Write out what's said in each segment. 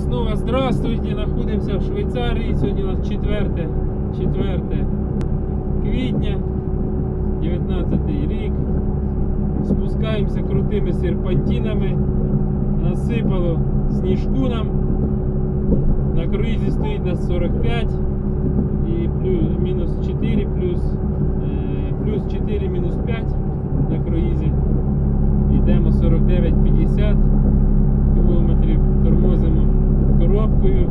Снова здравствуйте, находимся в Швейцарии. Сегодня у нас 4 квітня, 19 рік. Спускаємося крутими серпантинами. Насипало сніжку нам. На круїзі стоїть на 45 і мінус 4, плюс 4, мінус 5 на круїзі. Йдемо 49-50 кілометрів, тормозимо коробкою.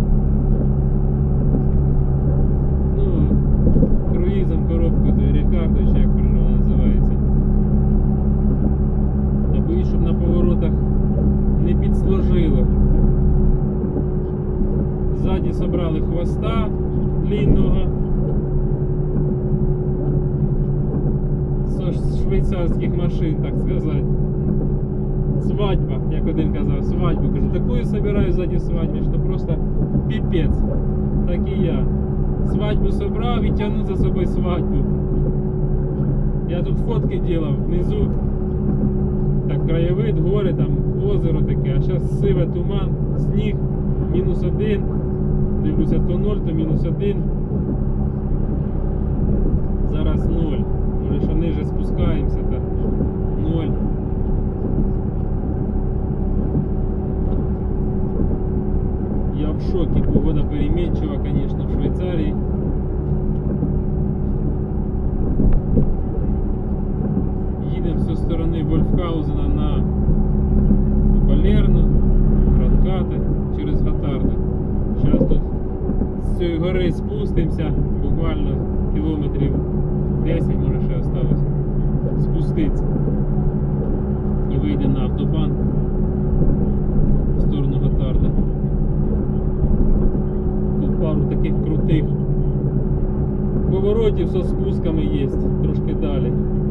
Ну, круїзом коробкою, то Рікардо, чи як вона називається. Та боюсь, щоб на поворотах не підсложило. Ззаді собрали хвоста длинного з швейцарських машин, так сказати. Свадьба, як один казав, свадьбу. Кажу, такую собираю сзади свадьбы, что просто пипец. Так и я. Свадьбу собрал и тяну за собой свадьбу. Я тут фотки делал внизу. Так, краєвид, гори, там, озеро таке. А зараз сиве, туман, сніг, -1. Дивлюся, то 0, то -1. Зараз 0. Може, що ниже спускаємося, то 0. Я в шоке, погода переменчива, конечно, в Швейцарии. Едем со стороны Вольфхаузена на Балерну, Ранкати, через Готарду. Сейчас тут з цієї гори спустимося, буквально кілометрів 10, може ще осталось спуститься. І вийдемо на автобан в сторону Готарда. Пару таких крутих поворотів со спусками є, трошки далі.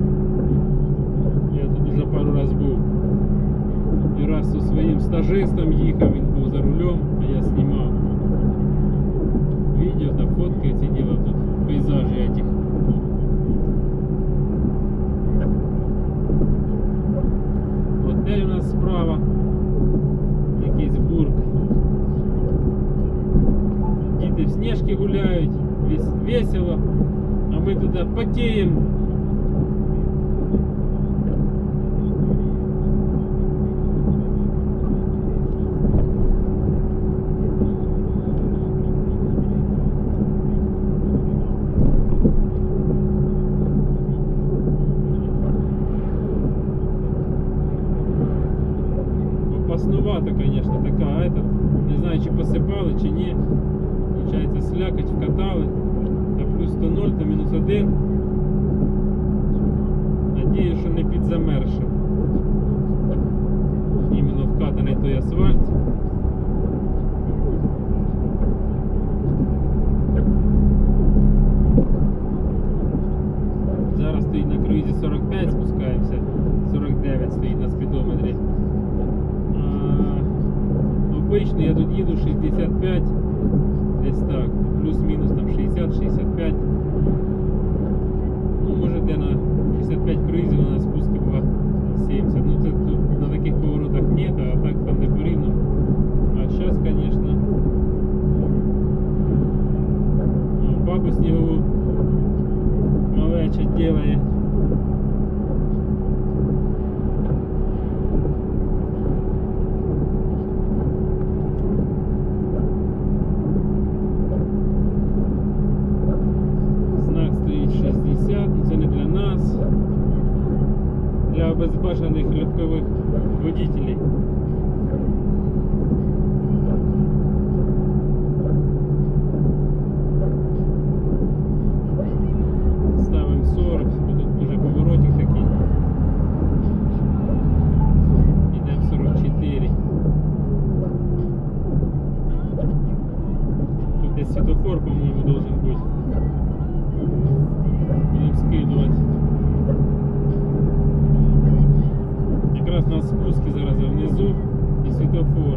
Я тут вже пару раз був. І раз зі своїм стажистом їхав, він був за рулем, а я знімав відео та фотки ці діла тут, пейзажі этих. Готель у нас справа, якийсь бург. Діти в снежки гуляють, весело, а ми туди потеємо. Опаснувато, конечно, така, не знаю, чи посипали, чи ні. Получается, слякоть вкатали, а плюс то 0, то -1. Надіюсь, що не підзамерше. Іменно вкатаний той асфальт. Зараз стоїть на круїзі 45, спускаємося. 49 стоїть на спідометрі. Обично я тут їду 65. Десь так, плюс-мінус там 60-65. Ну, може де на 65 круїзів, на спуску бува 70. Ну це тут на таких поворотах нет, а так там не порівняно. А зараз, конечно, бабу снігову малеча делає. Це не для нас, для обезбашених легкових водителей. Ставимо 40, тут вже поворотик такий. Йдемо 44. Тут десь світофор, по-моєму, должен бути. Будем скидувати. Якраз на спуску зараз внизу і світофор.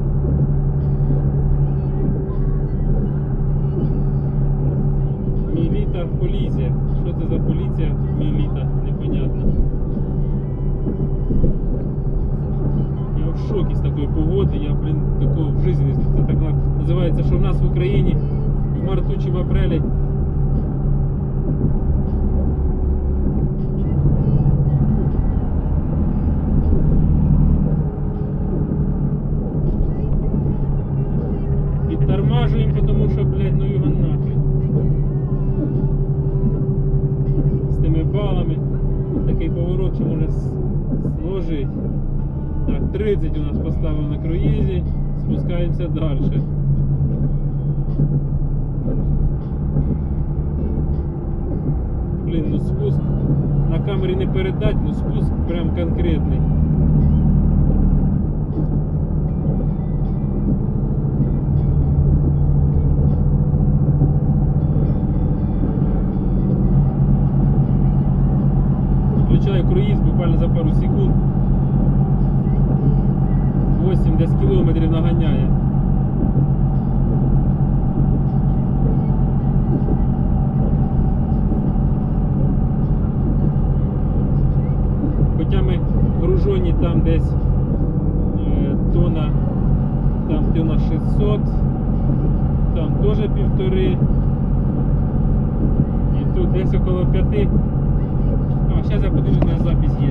Міліта поліція. Що це за поліція? Міліта, непонятно. Я в шокі з такої погоди, я, блин, такого в житті не знаю. Це так Називається, що в нас в Україні в марту чи в апрелі підтормажуємо, тому що, блядь, ну його нахрен. З тими балами такий поворот, що може сложить. Так, 30 у нас поставив на круїзі, спускаємося далі. Блін, ну спуск на камері не передать, ну спуск прям конкретний. Включаю круїз буквально за пару секунд. 8-10 кілометрів наганяє. Хоча ми гружені там десь тонна, там тонна 600, там теж 1,5. І тут десь около 5. А, зараз я подивлюсь, на запись є.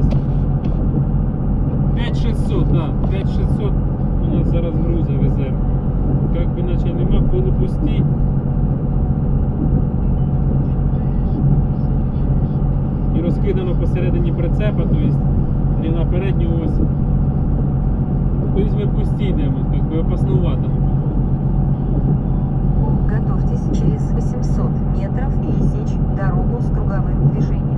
5600, да, 5600 у нас зараз груза везе. Как би наче нема, полупусті. І розкидано посередині прицепа, тобто не на передню ось. Тобто ми пусті йдемо, как би опаснувато. Готовьтесь через 800 метров пересечь дорогу с круговым движением.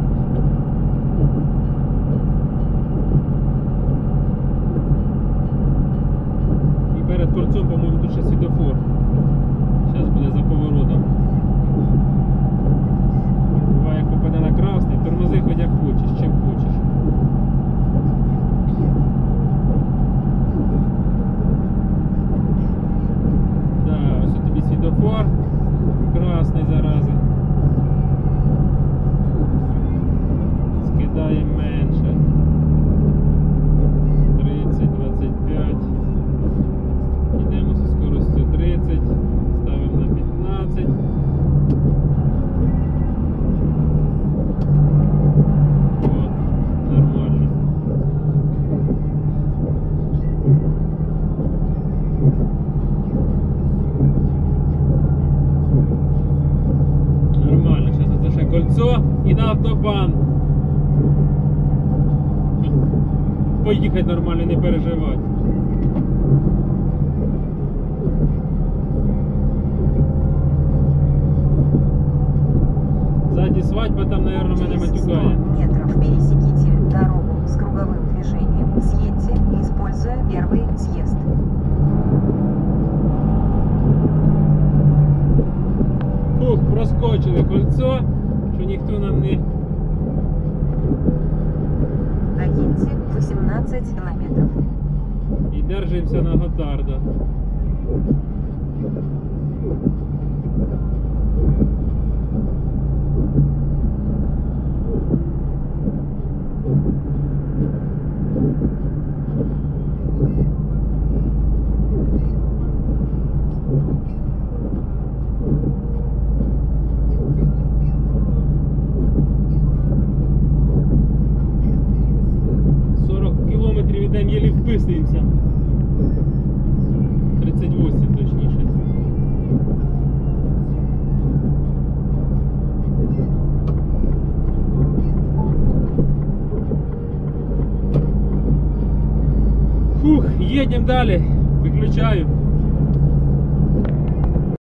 Перед кольцом, по-моєму, тут ще світофор. Зараз буде за поворотом. Буває, як попаде на красний, тормози хоч як хочеш, чим хочеш. Да, ось тобі світофор. Красний зарази. Скидаємо менше. 30, 25. Йдемо зі скоростю 30, ставимо на 15. От, нормально. Нормально, зараз це ще кольцо і на автобан. Поїхати нормально, не переживати. Сзади свадьба, там, наверное, меня матюкает. Метров пересеките дорогу с круговым движением, съедьте, используя первый съезд. Ух, проскочили кольцо, що ніхто нам не... Доедьте 18 километров. І держимося на Готарда. Йдемо, єлі вписуємося. 38 точніше. Фух, їдемо далі. Виключаю.